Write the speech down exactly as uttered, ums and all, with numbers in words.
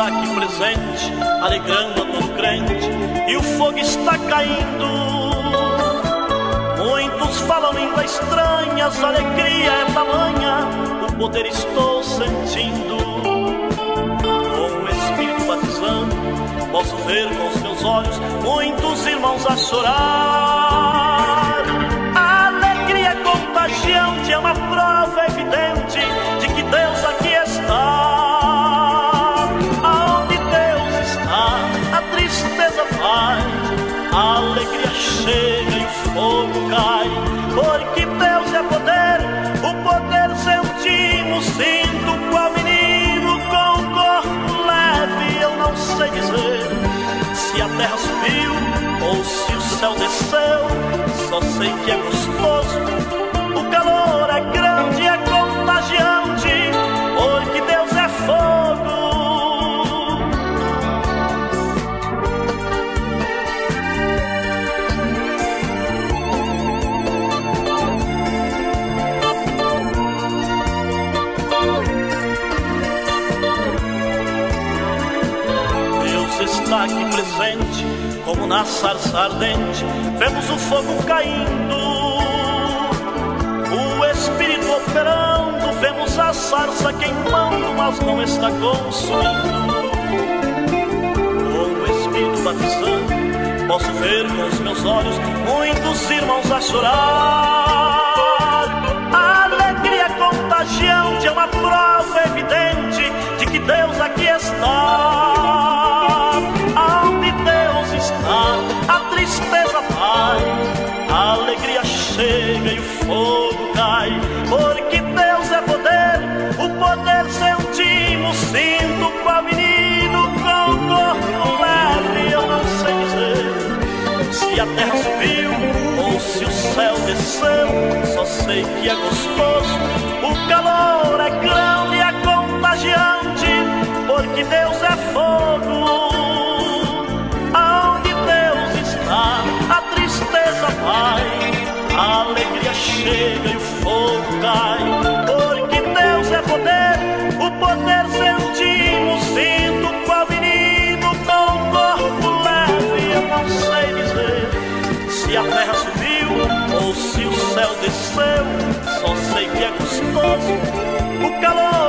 está aqui presente, alegrando a todo crente, e o fogo está caindo. Muitos falam línguas estranhas, a alegria é tamanha, o poder estou sentindo. Com o Espírito batizando, posso ver com os meus olhos muitos irmãos a chorar. A alegria é contagiante, é uma prova evidente de que Deus aqui está. Aonde Deus está, a tristeza vai, a alegria chega e o fogo cai. Porque Deus é poder, o poder sentimos. Sinto qual menino com o corpo leve, eu não sei dizer se a terra subiu ou se o céu desceu. Só sei que é gostoso, o calor é grande, é contagiante, porque Deus é fogo. Deus está aqui presente, como na sarça ardente, vemos o fogo caindo, o Espírito operando, vemos a sarça queimando, mas não está consumindo. Com o Espírito batizando, posso ver com os meus olhos muitos irmãos a chorar. A alegria contagiante é uma prova evidente de que Deus aqui está. Aonde Deus está, a tristeza vai, a alegria chega e o fogo cai. Porque Deus é poder, o poder sentimos. Sinto qual menino com o corpo leve, eu não sei dizer se a terra subiu ou se o céu desceu. Só sei que é gostoso, o calor é grande, é contagiante, porque Deus é fogo. Aonde Deus está, a tristeza vai, a alegria chega e o fogo cai. Porque Deus é poder, o poder sentimos. Sinto qual menino com o corpo leve, eu não sei dizer se a terra subiu ou se o céu desceu. Só sei que é gostoso, o calor